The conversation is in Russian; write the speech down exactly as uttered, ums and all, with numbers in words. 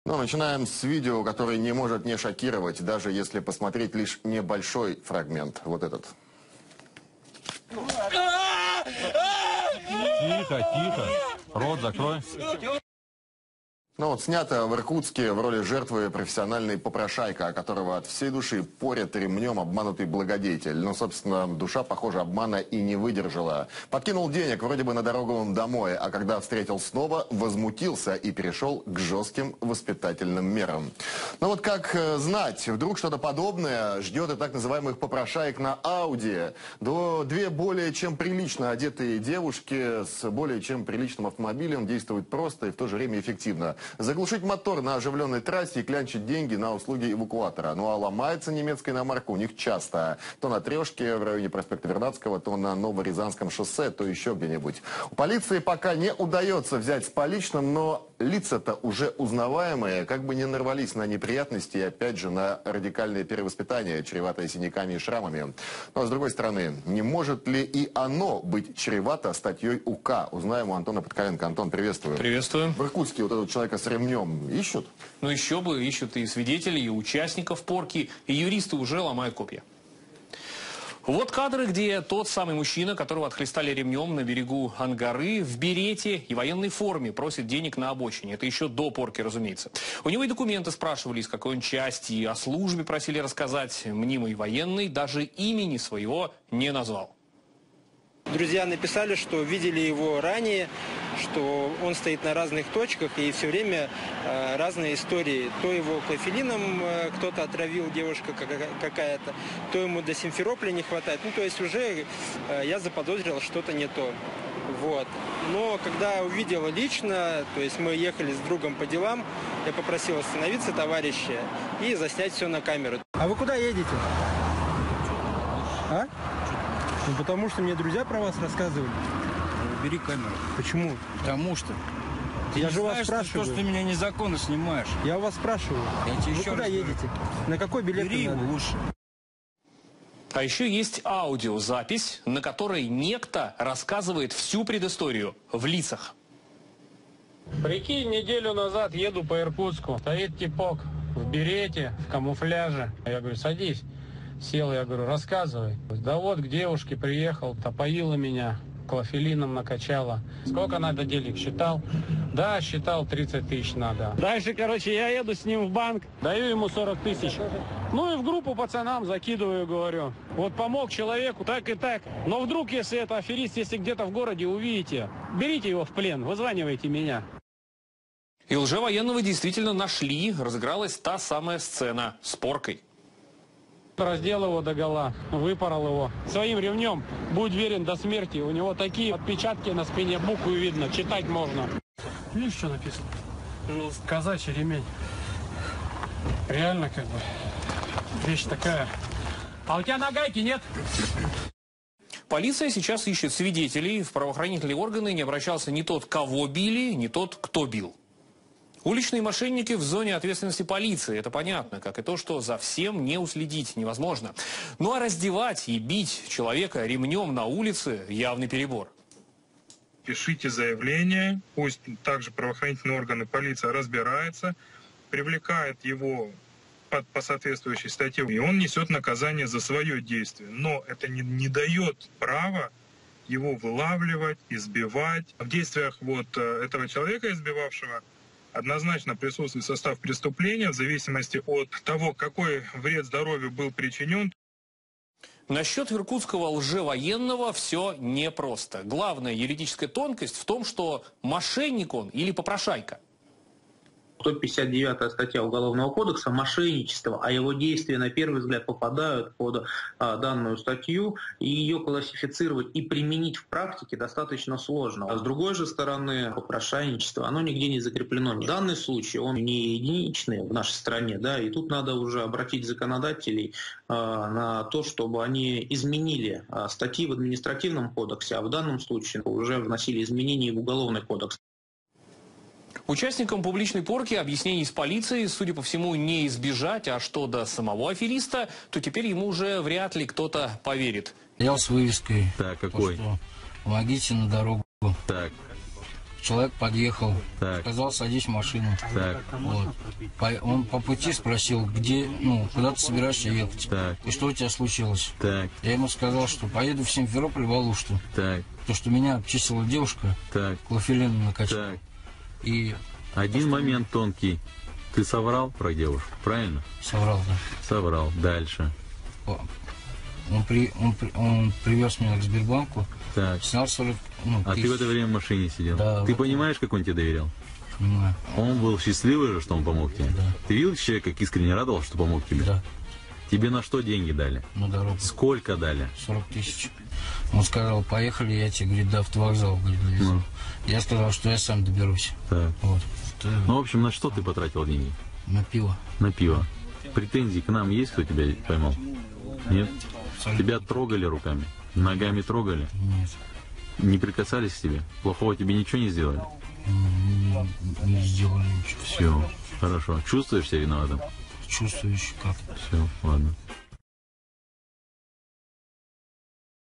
Ну, начинаем с видео, которое не может не шокировать, даже если посмотреть лишь небольшой фрагмент. Вот этот. Тихо, тихо. Рот закрой. Ну вот, снято в Иркутске в роли жертвы профессиональный попрошайка, которого от всей души порят ремнем обманутый благодетель. Но, собственно, душа, похоже, обмана и не выдержала. Подкинул денег вроде бы на дорогу домой, а когда встретил снова, возмутился и перешел к жестким воспитательным мерам. Но вот как знать, вдруг что-то подобное ждет и так называемых попрошаек на Ауди. До две более чем прилично одетые девушки с более чем приличным автомобилем действуют просто и в то же время эффективно. Заглушить мотор на оживленной трассе и клянчить деньги на услуги эвакуатора. Ну а ломается немецкая иномарка у них часто. То на Трешке в районе проспекта Вернадского, то на Новорязанском шоссе, то еще где-нибудь. У полиции пока не удается взять с поличным, но лица-то уже узнаваемые, как бы не нарвались на неприятности и опять же на радикальное перевоспитание, чреватое синяками и шрамами. Ну а с другой стороны, не может ли и оно быть чревато статьей УК? Узнаем у Антона Подкаленко. Антон, приветствую. Приветствую. В Иркутске вот этот человек с ремнем ищут? Ну еще бы, ищут и свидетелей, и участников порки, и юристы уже ломают копья. Вот кадры, где тот самый мужчина, которого отхлестали ремнем на берегу Ангары, в берете и военной форме, просит денег на обочине. Это еще до порки, разумеется. У него и документы спрашивали, из какой он части, и о службе просили рассказать. Мнимый военный даже имени своего не назвал. Друзья написали, что видели его ранее, что он стоит на разных точках и все время э, разные истории. То его клофелином э, кто-то отравил, девушка какая-то, то ему до Симферополя не хватает. Ну, то есть уже э, я заподозрил что-то не то. Вот. Но когда увидел лично, то есть мы ехали с другом по делам, я попросил остановиться товарища и заснять все на камеру. А вы куда едете? А? Ну, потому что мне друзья про вас рассказывали. Бери камеру. Почему? Потому что. Ты я не же знаешь, вас спрашиваю. Что, что ты меня незаконно снимаешь. Я у вас спрашиваю. Я тебе Вы еще куда раз едете? говорю. На какой билет? Бери его лучше. А еще есть аудиозапись, на которой некто рассказывает всю предысторию в лицах. Прикинь, неделю назад еду по Иркутску. Стоит типок в берете, в камуфляже. Я говорю, садись. Сел, я говорю, рассказывай. Да вот к девушке приехал, опоила меня, клофелином накачала. Сколько надо денег считал? Да, считал, тридцать тысяч надо. Дальше, короче, я еду с ним в банк, даю ему сорок тысяч. Ну и в группу пацанам закидываю, говорю. Вот помог человеку, так и так. Но вдруг, если это аферист, если где-то в городе увидите, берите его в плен, вызванивайте меня. И лжевоенного действительно нашли, разыгралась та самая сцена с поркой. Раздел его догола, выпорол его своим ремнем. Будь верен до смерти. У него такие отпечатки на спине, буквы видно, читать можно. Видишь, что написано? Казачий ремень. Реально, как бы, вещь такая. А у тебя нагайки нет? Полиция сейчас ищет свидетелей. В правоохранительные органы не обращался ни тот, кого били, ни тот, кто бил. Уличные мошенники в зоне ответственности полиции, это понятно, как и то, что за всем не уследить невозможно. Ну а раздевать и бить человека ремнем на улице – явный перебор. Пишите заявление, пусть также правоохранительные органы, полиция разбирается, привлекает его по, по соответствующей статье, и он несет наказание за свое действие. Но это не, не дает права его вылавливать, избивать. В действиях вот этого человека, избивавшего, однозначно присутствует состав преступления в зависимости от того, какой вред здоровью был причинен. Насчет иркутского лжевоенного все непросто. Главная юридическая тонкость в том, что мошенник он или попрошайка. сто пятьдесят девятая статья Уголовного кодекса «Мошенничество», а его действия на первый взгляд попадают под а, данную статью, и ее классифицировать и применить в практике достаточно сложно. А с другой же стороны, попрошайничество, оно нигде не закреплено. Данный случай, он не единичный в нашей стране, да, и тут надо уже обратить законодателей а, на то, чтобы они изменили а, статьи в административном кодексе, а в данном случае уже вносили изменения в Уголовный кодекс. Участникам публичной порки объяснений с полицией, судя по всему, не избежать, а что до самого афериста, то теперь ему уже вряд ли кто-то поверит. Я с вывеской. Так, какой? То, что помогите на дорогу. Так. человек подъехал, Так. сказал, садись в машину. Так. Вот. По- он по пути спросил, где, ну, куда ты собираешься ехать? Так. И что у тебя случилось? Так. Я ему сказал, что поеду в Симферополь, в Алушту. Так. То, что меня обчистила девушка, Так. клофелин накачала. Так. И Один момент тонкий. Ты соврал про девушку, правильно? соврал, да. Соврал. Дальше. Он, при, он, при- он привез меня к Сбербанку, Так. снял сорок, ну, А ты в это время в машине сидел? Да, Ты вот. понимаешь, как он тебе доверял? Понимаю. Он был счастливый же, что он помог тебе? Да. Ты видел человека, как искренне радовался, что помог тебе? Да, Тебе на что деньги дали? на дорогу. Сколько дали? сорок тысяч. Он сказал, поехали, я тебе, говорит, до автовокзала, говорит, довезу. Ну. Я сказал, что я сам доберусь. Так. Вот. Что- Ну, в общем, на что ты потратил деньги? На пиво. На пиво. Претензий к нам есть, кто тебя поймал? Нет? Абсолютно. Тебя трогали руками? Ногами трогали? Нет. Не прикасались к тебе? Плохого тебе ничего не сделали? Не, не сделали ничего. Все, хорошо. Чувствуешь себя виноватым? Чувствуешь, как. Все, ладно.